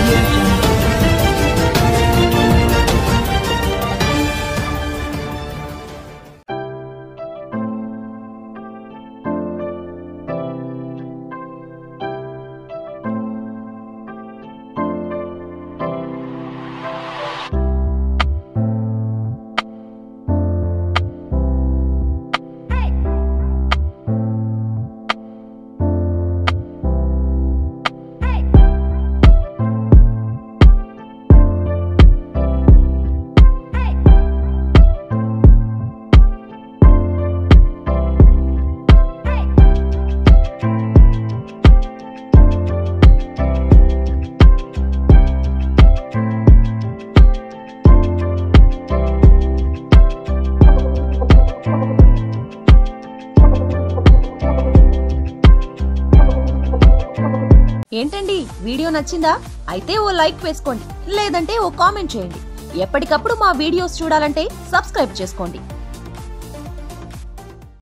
audio jungle. ఏంటండి video నచ్చిందా? అయితే ఓ లైక్ వేసుకోండి, లేదంటే ఓ కామెంట్ చేయండి. ఎప్పటికప్పుడు మా వీడియోస్ చూడాలంటే సబ్స్క్రైబ్ చేసుకోండి.